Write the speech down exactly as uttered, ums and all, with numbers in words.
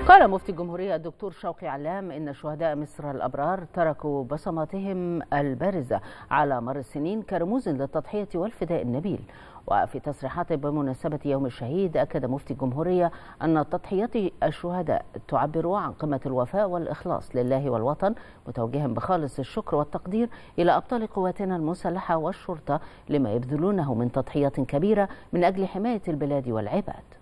قال مفتي الجمهورية الدكتور شوقي علام إن شهداء مصر الأبرار تركوا بصماتهم البارزة على مر السنين كرموز للتضحية والفداء النبيل. وفي تصريحاته بمناسبة يوم الشهيد أكد مفتي الجمهورية أن تضحيات الشهداء تعبر عن قمة الوفاء والإخلاص لله والوطن، متوجها بخالص الشكر والتقدير إلى أبطال قواتنا المسلحة والشرطة لما يبذلونه من تضحيات كبيرة من أجل حماية البلاد والعباد.